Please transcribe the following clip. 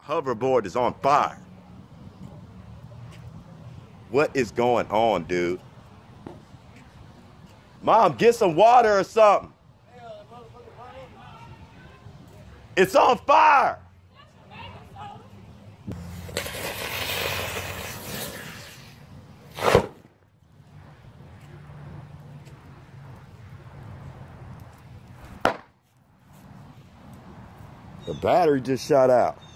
Hoverboard is on fire. What is going on, dude? Mom, get some water or something. It's on fire. The battery just shot out.